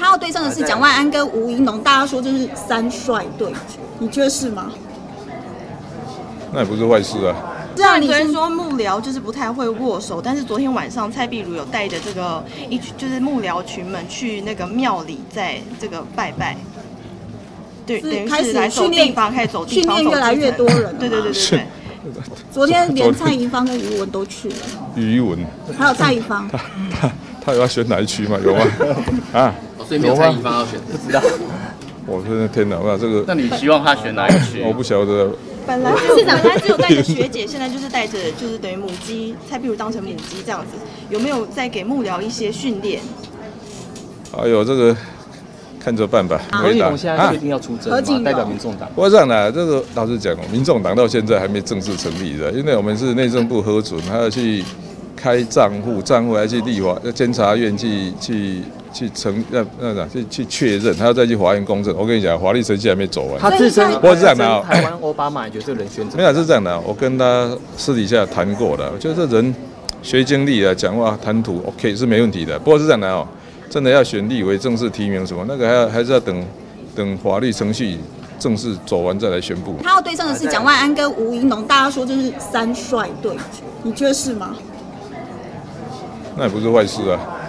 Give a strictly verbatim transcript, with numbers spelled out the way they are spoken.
他要对上的是蒋万安跟吴怡农，大家说这是三帅对决，你觉得是吗？ 那也不是坏事啊。 虽然昨天说幕僚就是不太会握手，但是昨天晚上蔡壁如有带着这个一就是幕僚群们去那个庙里，在这个拜拜。对，等于是来走地方，开始走地方， 训练越来越多人。 对对对对对。 昨天连蔡宜芳跟于文都去了。 于文。 还有蔡宜芳。 他他他有要选哪一区吗？有吗？啊？ 所以没有蔡宜芳要选，不知道。 我真的天哪！哇，这个。 那你希望他选哪一区？ 我不晓得。 本来市长他只有带着学姐，现在就是带着就是等于母鸡，蔡壁如当成母鸡这样子，有没有再给幕僚一些训练？ 哎呦，这个看着办吧。 何立宏现在确定要出征吗？代表民众党。 我讲呢，这个老实讲，民众党到现在还没正式成立的，因为我们是内政部核准，还要去开账户，账户还去立法监察院去去。去成那那啥去去确认，他要再去法院公证。我跟你讲，法律程序还没走完。 他自称不过是这样的啊， 台湾奥巴马，你觉得这个人选怎么样？ 没有是这样的，我跟他私底下谈过了，我觉得这人学经历啊，讲话谈吐 OK 是没问题的。不过是这样的哦，真的要选立委正式提名什么，那个还要还是要等等法律程序正式走完再来宣布。 他要对上的是蒋万安跟吴怡农，大家说这是三帅对决，你觉得是吗？ 那也不是坏事啊。